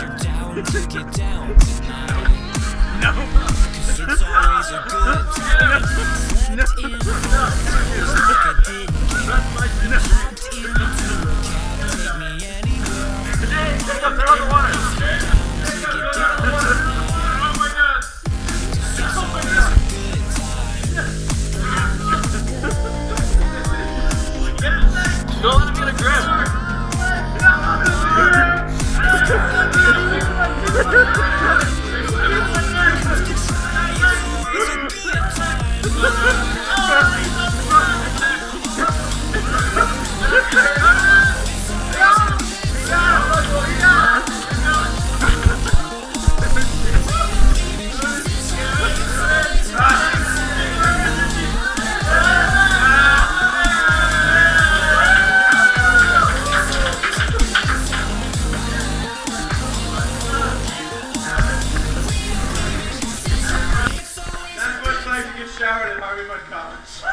you're down to get down tonight. No. 'Cause it's always a good time. Slept in the hours like I didn't care. Hopped into a cab, take me anywhere. Turn on the water. To get down tonight. Oh my God. 'Cause it's always a good time. Don't let him get a grip. Showered at Harvey Mudd College.